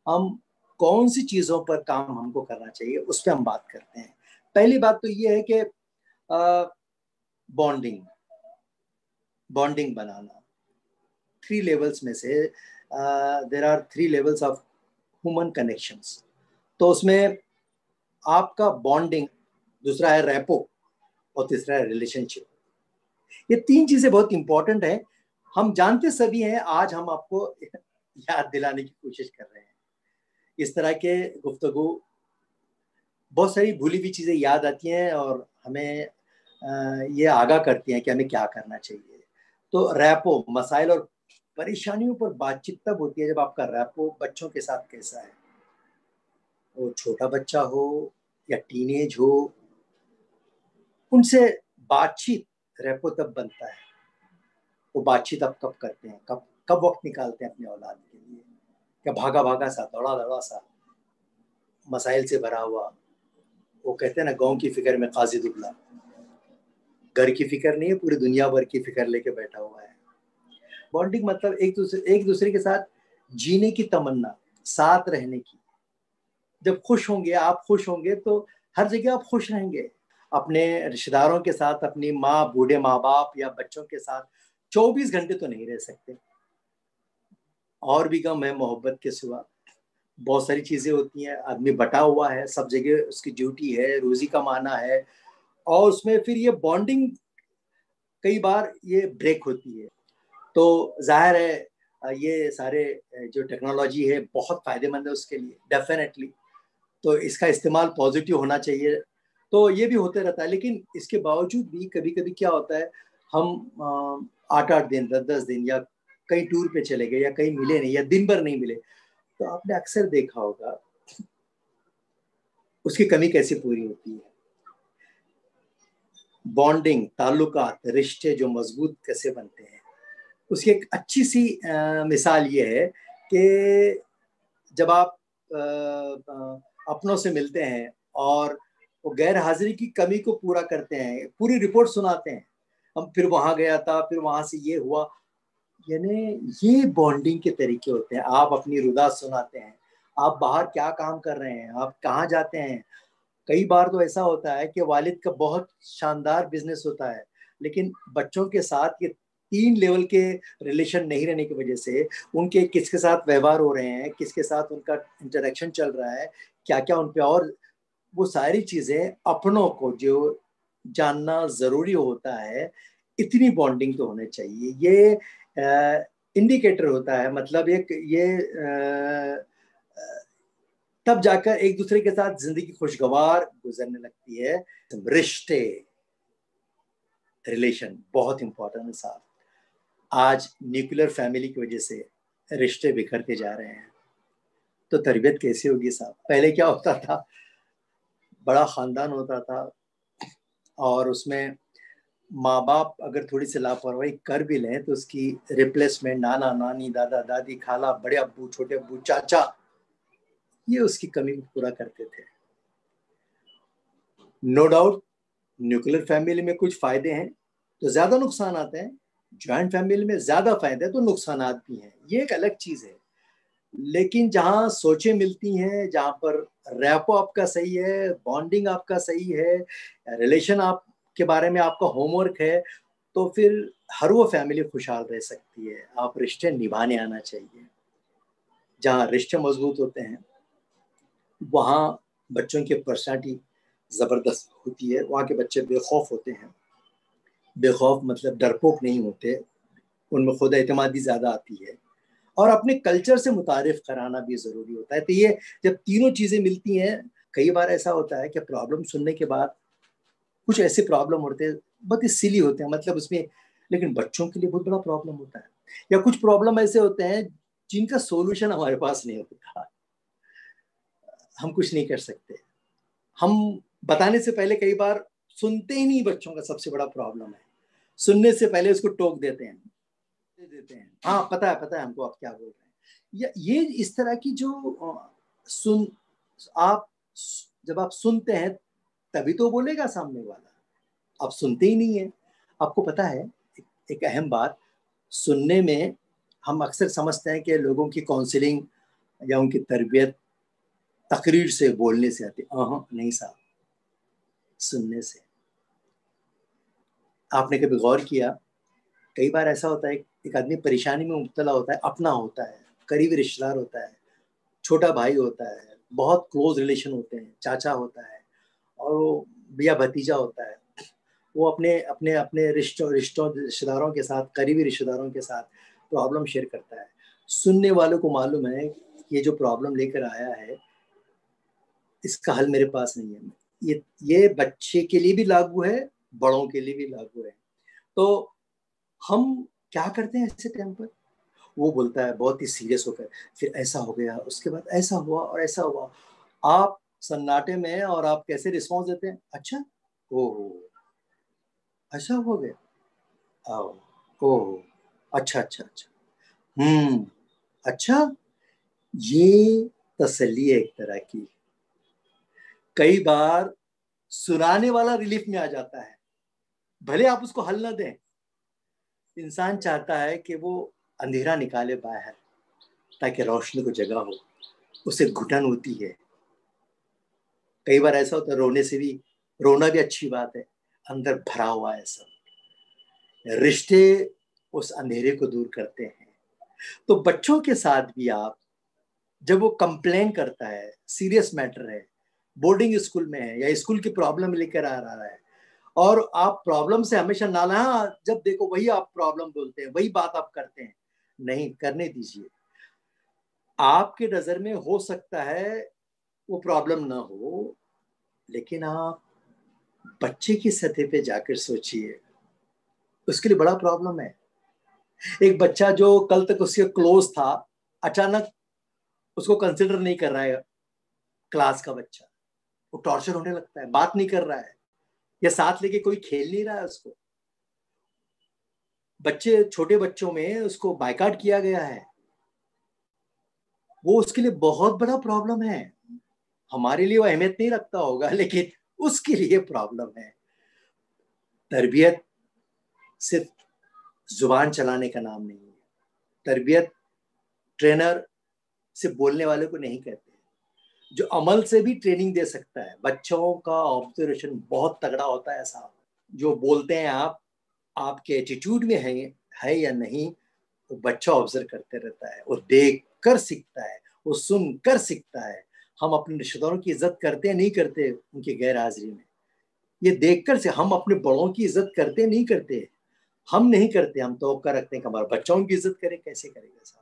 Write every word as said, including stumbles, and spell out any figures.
हम कौन सी चीज़ों पर काम हमको करना चाहिए उस पर हम बात करते हैं। पहली बात तो ये है कि बॉन्डिंग बॉन्डिंग बनाना। थ्री लेवल्स में से there are three levels of human connections. तो उसमें आपका बॉन्डिंग, दूसरा है रैपो और तीसरा है रिलेशनशिप। ये तीन चीजें बहुत इंपॉर्टेंट है। हम जानते सभी हैं, आज हम आपको याद दिलाने की कोशिश कर रहे हैं। इस तरह के गुफ्तगू बहुत सारी भूली हुई चीजें याद आती हैं और हमें ये आगाह करती हैं कि हमें क्या करना चाहिए। तो रैपो, मसाइल और परेशानियों पर बातचीत तब होती है जब आपका रैपो बच्चों के साथ कैसा है। वो छोटा बच्चा हो या टीनेज हो, उनसे बातचीत, रैपो तब बनता है। वो बातचीत आप कब करते हैं, कब कब वक्त निकालते हैं अपने औलाद के लिए। क्या भागा भागा सा, दौड़ा दौड़ा सा, मसाइल से भरा हुआ। वो कहते हैं ना, गांव की फिक्र में काजी दुबला। घर की फिक्र नहीं है, पूरी दुनिया भर की फिक्र लेके बैठा हुआ है। बॉन्डिंग मतलब एक दूसरे एक दूसरे के साथ जीने की तमन्ना, साथ रहने की। जब खुश होंगे, आप खुश होंगे तो हर जगह आप खुश रहेंगे। अपने रिश्तेदारों के साथ, अपनी माँ, बूढ़े माँ बाप या बच्चों के साथ चौबीस घंटे तो नहीं रह सकते। और भी गम है मोहब्बत के सिवा। बहुत सारी चीजें होती हैं, आदमी बटा हुआ है, सब जगह उसकी ड्यूटी है, रोजी कमाना है, और उसमें फिर ये बॉन्डिंग कई बार ये ब्रेक होती है। तो जाहिर है ये सारे जो टेक्नोलॉजी है बहुत फायदेमंद है उसके लिए, डेफिनेटली। तो इसका इस्तेमाल पॉजिटिव होना चाहिए। तो ये भी होते रहता है, लेकिन इसके बावजूद भी कभी कभी क्या होता है, हम आठ आठ दिन, दस दस दिन या कहीं टूर पे चले गए या कहीं मिले नहीं या दिन भर नहीं मिले, तो आपने अक्सर देखा होगा उसकी कमी कैसे पूरी होती है। बॉन्डिंग, ताल्लुकात, रिश्ते जो मजबूत कैसे बनते हैं, उसकी एक अच्छी सी आ, मिसाल ये है कि जब आप आ, आ, अपनों से मिलते हैं और वो गैर हाजिरी की कमी को पूरा करते हैं, पूरी रिपोर्ट सुनाते हैं, हम फिर वहां गया था, फिर वहां से ये हुआ, यानी ये बॉन्डिंग के तरीके होते हैं। आप अपनी रुदा सुनाते हैं, आप बाहर क्या काम कर रहे हैं, आप कहाँ जाते हैं। कई बार तो ऐसा होता है कि वालिद का बहुत शानदार बिजनेस होता है, लेकिन बच्चों के साथ ये तीन लेवल के रिलेशन नहीं रहने की वजह से उनके किसके साथ व्यवहार हो रहे हैं, किसके साथ उनका इंटरेक्शन चल रहा है, क्या क्या उन पे, और वो सारी चीजें अपनों को जो जानना जरूरी होता है। इतनी बॉन्डिंग तो होने चाहिए। ये इंडिकेटर होता है, मतलब एक ये आ, तब जाकर एक दूसरे के साथ जिंदगी खुशगवार गुजरने लगती है। रिश्ते, रिलेशन बहुत इंपॉर्टेंट है साहब। आज न्यूक्लियर फैमिली की वजह से रिश्ते बिखरते जा रहे हैं, तो तरबियत कैसे होगी साहब। पहले क्या होता था, बड़ा खानदान होता था और उसमें माँ बाप अगर थोड़ी सी लापरवाही कर भी लें तो उसकी रिप्लेसमेंट नाना नानी, दादा दादी, खाला, बड़े अब्बू, छोटे अब्बू, चाचा, ये उसकी कमी को पूरा करते थे। नो डाउट न्यूक्लियर फैमिली में कुछ फायदे हैं तो ज्यादा नुकसान आते हैं, ज्वाइंट फैमिली में ज्यादा फायदे हैं तो नुकसान भी हैं, ये एक अलग चीज है। लेकिन जहां सोचें मिलती हैं, जहां पर रैपो आपका सही है, बॉन्डिंग आपका सही है, रिलेशन आपके बारे में आपका होमवर्क है, तो फिर हर वो फैमिली खुशहाल रह सकती है। आप रिश्ते निभाने आना चाहिए। जहाँ रिश्ते मजबूत होते हैं वहाँ बच्चों की पर्सनालिटी ज़बरदस्त होती है। वहाँ के बच्चे बेखौफ होते हैं। बेखौफ मतलब डरपोक नहीं होते, उनमें खुद एतमादी ज़्यादा आती है, और अपने कल्चर से मुतारिफ कराना भी ज़रूरी होता है। तो ये जब तीनों चीज़ें मिलती हैं, कई बार ऐसा होता है कि प्रॉब्लम सुनने के बाद कुछ ऐसे प्रॉब्लम होते हैं बहुत ही सिली होते हैं, मतलब उसमें, लेकिन बच्चों के लिए बहुत बड़ा प्रॉब्लम होता है। या कुछ प्रॉब्लम ऐसे होते हैं जिनका सोल्यूशन हमारे पास नहीं होता, हम कुछ नहीं कर सकते। हम बताने से पहले कई बार सुनते ही नहीं, बच्चों का सबसे बड़ा प्रॉब्लम है। सुनने से पहले उसको टोक देते हैं, दे देते हैं, हाँ पता है, पता है हमको आप क्या बोल रहे हैं। या ये इस तरह की जो सुन, आप जब आप सुनते हैं तभी तो बोलेगा सामने वाला, आप सुनते ही नहीं है। आपको पता है एक, एक अहम बात, सुनने में हम अक्सर समझते हैं कि लोगों की काउंसलिंग या उनकी तरबियत तकरीर से, बोलने से आती? हाँ नहीं साहब, सुनने से। आपने कभी गौर किया, कई बार ऐसा होता है एक आदमी परेशानी में मुब्तला होता है, अपना होता है, करीबी रिश्तेदार होता है, छोटा भाई होता है, बहुत क्लोज रिलेशन होते हैं, चाचा होता है और वो या भतीजा होता है, वो अपने अपने अपने रिश्तों रिश्तों रिश्तेदारों के साथ, करीबी रिश्तेदारों के साथ प्रॉब्लम शेयर करता है। सुनने वालों को मालूम है ये जो प्रॉब्लम लेकर आया है इसका हल मेरे पास नहीं है। ये ये बच्चे के लिए भी लागू है, बड़ों के लिए भी लागू है। तो हम क्या करते हैं ऐसे टाइम पर? वो बोलता है बहुत ही सीरियस होकर, फिर ऐसा हो गया, उसके बाद ऐसा हुआ और ऐसा हुआ। आप सन्नाटे में और आप कैसे रिस्पॉन्स देते हैं? अच्छा, ओहो, ऐसा हो गया, आओ, ओहो, अच्छा अच्छा अच्छा, हम्म, अच्छा। ये तसल्ली है एक तरह की। कई बार सुनाने वाला रिलीफ में आ जाता है, भले आप उसको हल ना दें। इंसान चाहता है कि वो अंधेरा निकाले बाहर ताकि रोशनी को जगह हो, उसे घुटन होती है। कई बार ऐसा होता है रोने से भी, रोना भी अच्छी बात है, अंदर भरा हुआ है सब। रिश्ते उस अंधेरे को दूर करते हैं। तो बच्चों के साथ भी आप, जब वो कंप्लेन करता है, सीरियस मैटर है, बोर्डिंग स्कूल में है या स्कूल की प्रॉब्लम लेकर आ रहा है, और आप प्रॉब्लम से हमेशा नाला, जब देखो वही आप प्रॉब्लम बोलते हैं, वही बात आप करते हैं, नहीं करने दीजिए। आपके नजर में हो सकता है वो प्रॉब्लम ना हो, लेकिन आप बच्चे की सतह पे जाकर सोचिए, उसके लिए बड़ा प्रॉब्लम है। एक बच्चा जो कल तक उसके क्लोज था, अचानक उसको कंसिडर नहीं कर रहा है क्लास का बच्चा, वो टॉर्चर होने लगता है, बात नहीं कर रहा है या साथ लेके कोई खेल नहीं रहा है उसको। बच्चे, छोटे बच्चों में उसको बायकॉट किया गया है, वो उसके लिए बहुत बड़ा प्रॉब्लम है। हमारे लिए वो अहमियत नहीं रखता होगा, लेकिन उसके लिए प्रॉब्लम है। तरबियत सिर्फ जुबान चलाने का नाम नहीं है। तरबियत ट्रेनर सिर्फ बोलने वाले को नहीं कहते, जो अमल से भी ट्रेनिंग दे सकता है। बच्चों का ऑब्जर्वेशन बहुत तगड़ा होता है साहब। जो बोलते हैं आप, आपके एटीट्यूड में है है या नहीं, वो बच्चा ऑब्जर्व करते रहता है, वो देख कर सीखता है, वो सुन कर सीखता है। हम अपने रिश्तेदारों की इज्जत करते हैं नहीं करते उनकी गैर हाजिरी में, ये देखकर से। हम अपने बड़ों की इज्जत करते नहीं करते, हम नहीं करते। हम तो रखते हैं कि हमारे बच्चों की इज्जत करें, कैसे करेगा साहब?